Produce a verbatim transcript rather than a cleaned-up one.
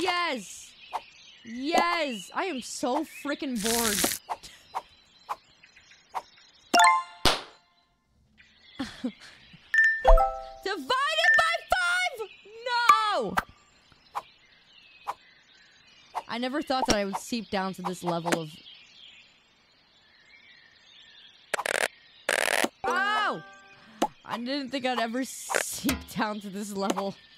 Yes! Yes! I am so freaking bored. Divided by five! No! I never thought that I would seep down to this level of... Oh! I didn't think I'd ever seep down to this level.